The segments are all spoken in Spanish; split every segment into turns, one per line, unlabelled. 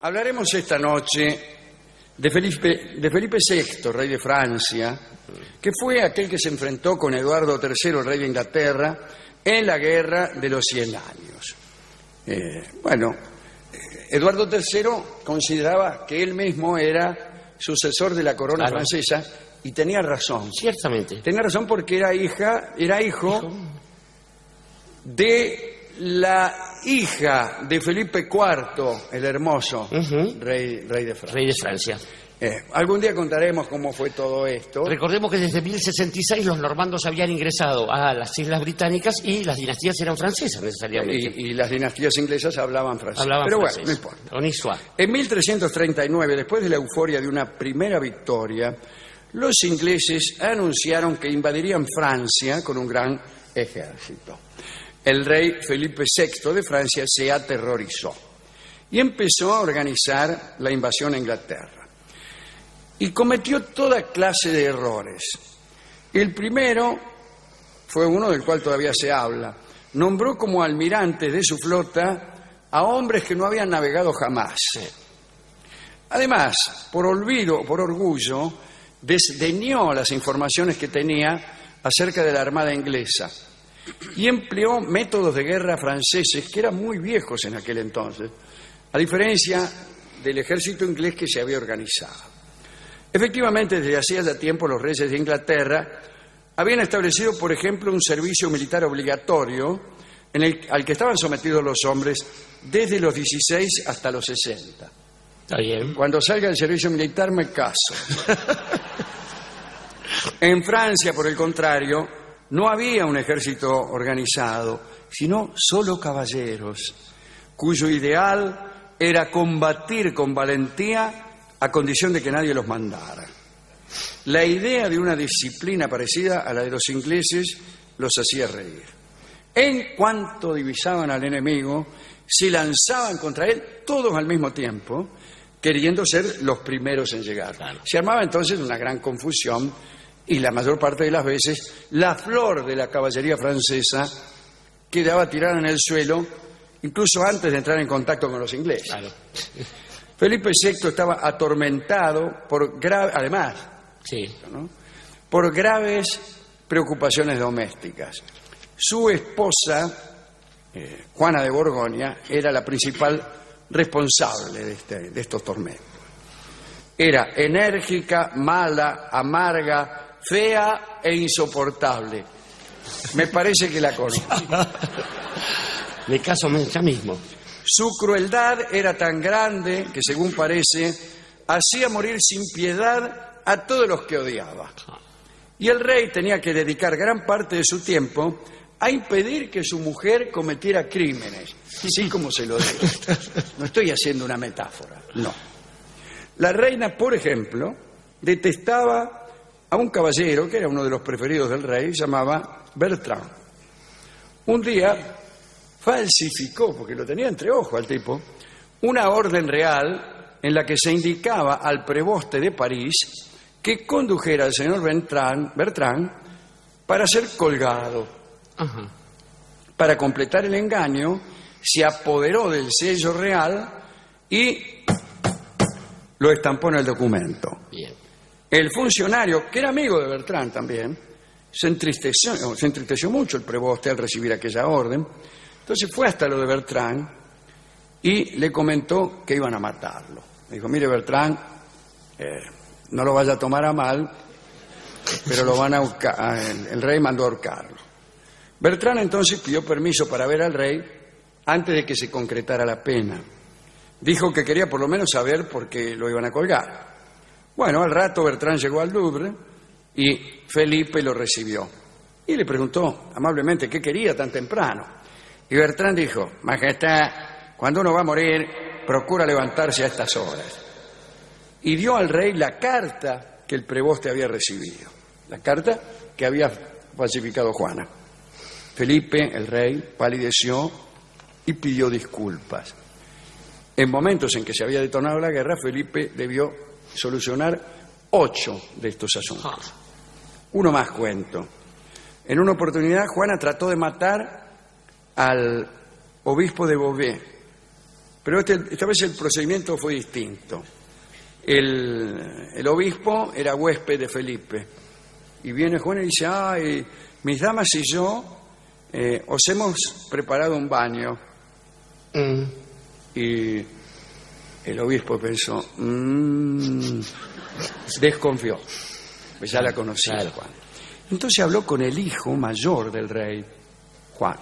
Hablaremos esta noche de Felipe VI, rey de Francia, que fue aquel que se enfrentó con Eduardo III, el rey de Inglaterra, en la Guerra de los 100 años. Eduardo III consideraba que él mismo era sucesor de la corona francesa y tenía razón.
Ciertamente.
Tenía razón porque era hijo de la hija de Felipe IV, el hermoso rey de Francia.
Rey de Francia.
Algún día contaremos cómo fue todo esto.
Recordemos que desde 1066 los normandos habían ingresado a las Islas Británicas y las dinastías eran francesas necesariamente.
Y las dinastías inglesas hablaban francés.
Pero
bueno, no importa. En 1339, después de la euforia de una primera victoria, los ingleses anunciaron que invadirían Francia con un gran ejército. El rey Felipe VI de Francia se aterrorizó y empezó a organizar la invasión a Inglaterra. Y cometió toda clase de errores. El primero fue uno del cual todavía se habla. Nombró como almirantes de su flota a hombres que no habían navegado jamás. Además, por olvido o por orgullo, desdeñó las informaciones que tenía acerca de la armada inglesa y empleó métodos de guerra franceses que eran muy viejos en aquel entonces, a diferencia del ejército inglés que se había organizado. Efectivamente, desde hacía ya tiempo los reyes de Inglaterra habían establecido, por ejemplo, un servicio militar obligatorio al que estaban sometidos los hombres desde los 16 hasta los 60.
Está bien.
Cuando salga el servicio militar me caso. En Francia, por el contrario, no había un ejército organizado, sino solo caballeros, cuyo ideal era combatir con valentía a condición de que nadie los mandara. La idea de una disciplina parecida a la de los ingleses los hacía reír. En cuanto divisaban al enemigo, se lanzaban contra él todos al mismo tiempo, queriendo ser los primeros en llegar. Se armaba entonces una gran confusión y la mayor parte de las veces la flor de la caballería francesa quedaba tirada en el suelo incluso antes de entrar en contacto con los ingleses. Claro. Felipe VI estaba atormentado por por graves preocupaciones domésticas. Su esposa, Juana de Borgoña, era la principal responsable de estos tormentos. Era enérgica, mala, amarga, fea e insoportable. Me parece que la conozco.
Me caso ya mismo.
Su crueldad era tan grande que, según parece, hacía morir sin piedad a todos los que odiaba. Y el rey tenía que dedicar gran parte de su tiempo a impedir que su mujer cometiera crímenes, así como se lo digo. No estoy haciendo una metáfora, no. La reina, por ejemplo, detestaba a un caballero que era uno de los preferidos del rey, se llamaba Bertrand. Un día falsificó, porque lo tenía entre ojos al tipo, una orden real en la que se indicaba al preboste de París que condujera al señor Bertrand para ser colgado. Para completar el engaño, se apoderó del sello real y lo estampó en el documento.
Bien.
El funcionario, que era amigo de Bertrand también, se entristeció mucho el preboste al recibir aquella orden. Entonces fue hasta lo de Bertrand y le comentó que iban a matarlo. Le dijo: mire, Bertrand, no lo vaya a tomar a mal, pero lo van a ahorcar. El rey mandó a ahorcarlo. Bertrand entonces pidió permiso para ver al rey antes de que se concretara la pena. Dijo que quería por lo menos saber por qué lo iban a colgar. Bueno, al rato Bertrand llegó al Louvre y Felipe lo recibió. Y le preguntó amablemente qué quería tan temprano. Y Bertrand dijo: Majestad, cuando uno va a morir, procura levantarse a estas horas. Y dio al rey la carta que el preboste había recibido, la carta que había falsificado Juana. Felipe, el rey, palideció y pidió disculpas. En momentos en que se había detonado la guerra, Felipe debió solucionar 8 de estos asuntos. Uno más cuento. En una oportunidad, Juana trató de matar al obispo de Beauvais, Pero esta vez el procedimiento fue distinto. El obispo era huésped de Felipe. Y viene Juan y dice, ay, mis damas y yo os hemos preparado un baño. Y el obispo pensó, desconfió. Pues ya la conocía,
claro.
Juan. Entonces habló con el hijo mayor del rey, Juan.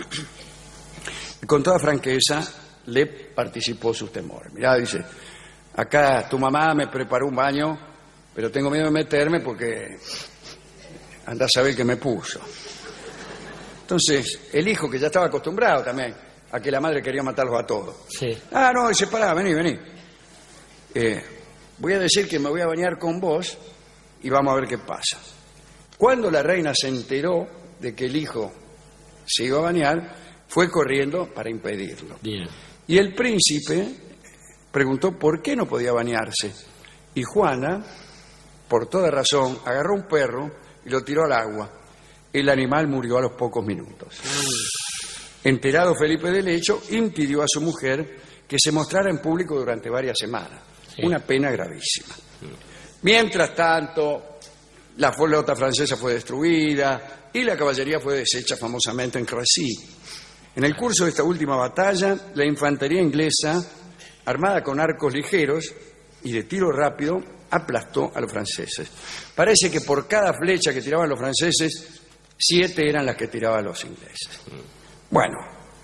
Y con toda franqueza le participó sus temores. Mirá, dice, acá tu mamá me preparó un baño, pero tengo miedo de meterme porque anda a saber qué me puso. Entonces, el hijo, que ya estaba acostumbrado también a que la madre quería matarlos a todos.
Sí.
No, dice, pará, vení. Voy a decir que me voy a bañar con vos y vamos a ver qué pasa. Cuando la reina se enteró de que el hijo se iba a bañar, fue corriendo para impedirlo.
Bien.
Y el príncipe preguntó por qué no podía bañarse. Y Juana, por toda razón, agarró un perro y lo tiró al agua. El animal murió a los pocos minutos. Enterado Felipe del hecho, impidió a su mujer que se mostrara en público durante varias semanas. Sí. Una pena gravísima. Mientras tanto, la flota francesa fue destruida y la caballería fue deshecha famosamente en Crecy. En el curso de esta última batalla, la infantería inglesa, armada con arcos ligeros y de tiro rápido, aplastó a los franceses. Parece que por cada flecha que tiraban los franceses, 7 eran las que tiraban los ingleses. Bueno,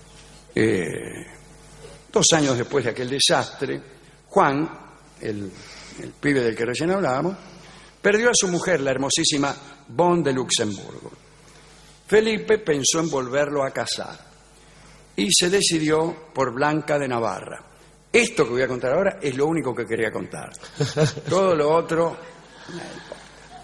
2 años después de aquel desastre, Juan, el pibe del que recién hablábamos, perdió a su mujer, la hermosísima Bonne de Luxemburgo. Felipe pensó en volverlo a casar y se decidió por Blanca de Navarra. Esto que voy a contar ahora es lo único que quería contar. Todo lo otro no importa.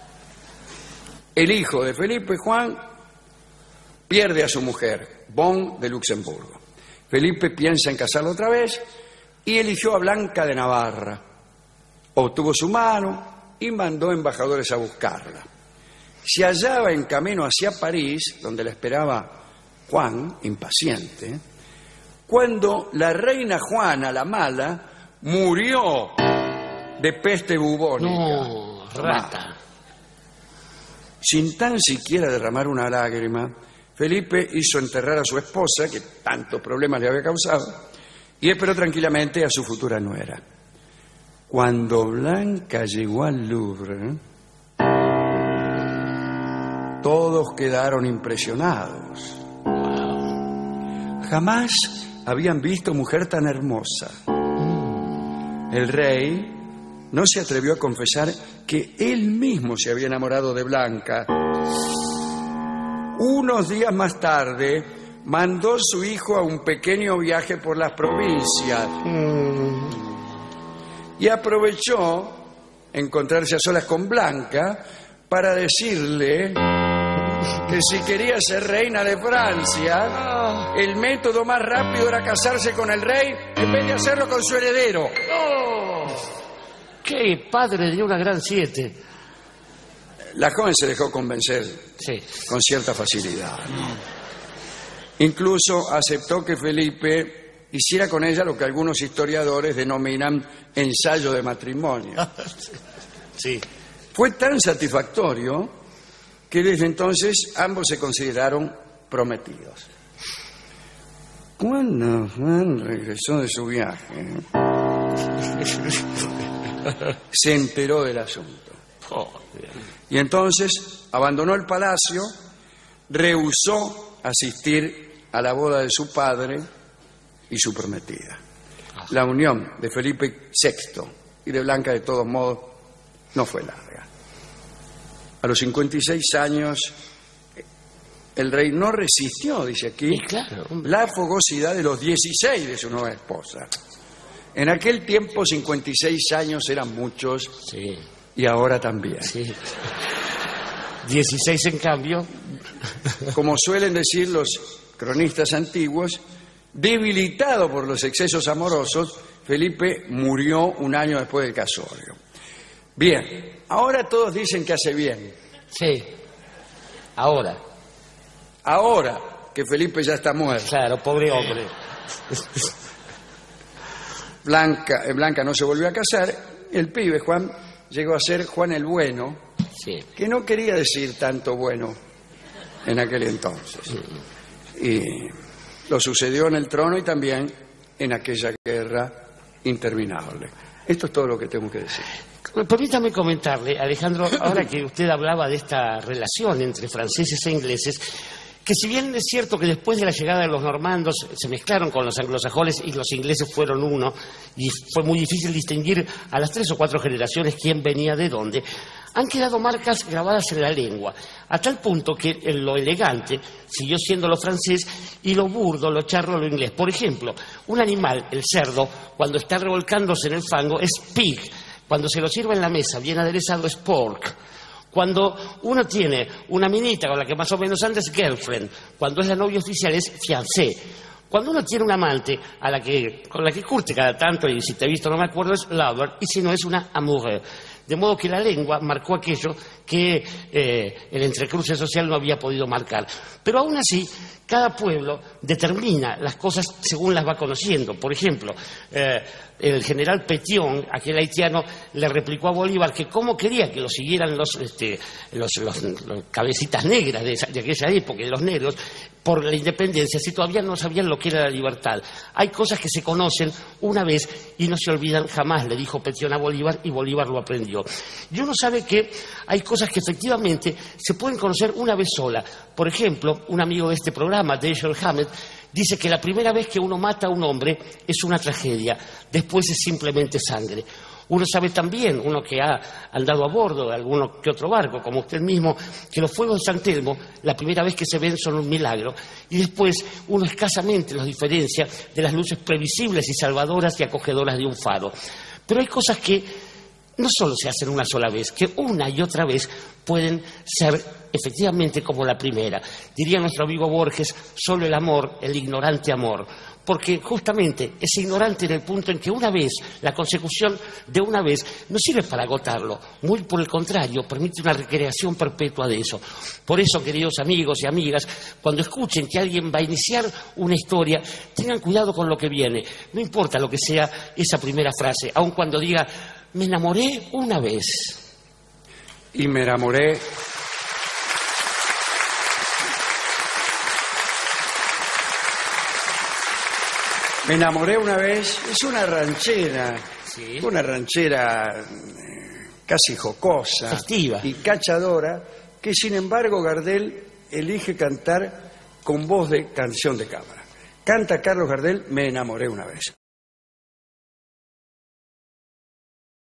El hijo de Felipe, Juan, pierde a su mujer, Bonne de Luxemburgo. Felipe piensa en casarlo otra vez y eligió a Blanca de Navarra. Obtuvo su mano y mandó embajadores a buscarla. Se hallaba en camino hacia París, donde la esperaba Juan, impaciente, cuando la reina Juana, la mala, murió de peste bubónica.
No, rata.
Sin tan siquiera derramar una lágrima, Felipe hizo enterrar a su esposa, que tantos problemas le había causado, y esperó tranquilamente a su futura nuera. Cuando Blanca llegó al Louvre, todos quedaron impresionados. Jamás habían visto mujer tan hermosa. El rey no se atrevió a confesar que él mismo se había enamorado de Blanca. Unos días más tarde, mandó su hijo a un pequeño viaje por las provincias y aprovechó encontrarse a solas con Blanca para decirle que si quería ser reina de Francia, el método más rápido era casarse con el rey en vez de hacerlo con su heredero.
¡Qué padre de una gran 7!
La joven se dejó convencer con cierta facilidad, ¿no? Incluso aceptó que Felipe hiciera con ella lo que algunos historiadores denominan ensayo de matrimonio.
Sí.
Fue tan satisfactorio que desde entonces ambos se consideraron prometidos. Cuando Juan regresó de su viaje, se enteró del asunto. Y entonces abandonó el palacio, rehusó asistir a la boda de su padre y su prometida. La unión de Felipe VI y de Blanca, de todos modos, no fue larga. A los 56 años, el rey no resistió, dice aquí, la fogosidad de los 16 de su nueva esposa. En aquel tiempo, 56 años eran muchos, y ahora también.
16 en cambio.
Como suelen decir los cronistas antiguos, debilitado por los excesos amorosos, Felipe murió un año después del casorio. Bien, ahora todos dicen que hace bien.
Sí, ahora.
Ahora que Felipe ya está muerto.
Claro, pobre hombre.
Blanca no se volvió a casar. El pibe, Juan, llegó a ser Juan el Bueno,
Sí.
que no quería decir tanto bueno en aquel entonces. Y lo sucedió en el trono y también en aquella guerra interminable. Esto es todo lo que tengo que decir.
Permítame comentarle, Alejandro, ahora que usted hablaba de esta relación entre franceses e ingleses, que si bien es cierto que después de la llegada de los normandos se mezclaron con los anglosajones y los ingleses fueron uno, y fue muy difícil distinguir a las 3 o 4 generaciones quién venía de dónde, han quedado marcas grabadas en la lengua, a tal punto que lo elegante siguió siendo lo francés y lo burdo, lo charro, lo inglés. Por ejemplo, un animal, el cerdo, cuando está revolcándose en el fango es pig, cuando se lo sirve en la mesa bien aderezado es pork. Cuando uno tiene una minita con la que más o menos anda es girlfriend, cuando es la novia oficial es fiancé. Cuando uno tiene un amante con la que curte cada tanto, y si te he visto no me acuerdo, es lover, y si no es una amoureux. De modo que la lengua marcó aquello que el entrecruce social no había podido marcar. Pero aún así, cada pueblo determina las cosas según las va conociendo. Por ejemplo, el general Pétion, aquel haitiano, le replicó a Bolívar que cómo quería que lo siguieran los cabecitas negras de aquella época, de los negros, por la independencia, si todavía no sabían lo que era la libertad. Hay cosas que se conocen una vez y no se olvidan jamás, le dijo Pétion a Bolívar, y Bolívar lo aprendió. Y uno sabe que hay cosas que efectivamente se pueden conocer una vez sola. Por ejemplo, un amigo de este programa, Dashiell Hammett, dice que la primera vez que uno mata a un hombre es una tragedia, después es simplemente sangre. Uno sabe también, uno que ha andado a bordo de alguno que otro barco, como usted mismo, que los fuegos de San Telmo, la primera vez que se ven son un milagro, y después uno escasamente los diferencia de las luces previsibles y salvadoras y acogedoras de un faro. Pero hay cosas que no solo se hacen una sola vez, que una y otra vez pueden ser efectivamente como la primera. Diría nuestro amigo Borges, solo el amor, el ignorante amor, porque justamente es ignorante en el punto en que una vez, la consecución de una vez, no sirve para agotarlo, muy por el contrario, permite una recreación perpetua de eso. Por eso, queridos amigos y amigas, cuando escuchen que alguien va a iniciar una historia, tengan cuidado con lo que viene, no importa lo que sea esa primera frase, aun cuando diga me enamoré una vez.
Y me enamoré una vez. Es una ranchera,
Sí.
una ranchera casi jocosa,
Festiva
y cachadora, que sin embargo Gardel elige cantar con voz de canción de cámara. Canta Carlos Gardel, me enamoré una vez.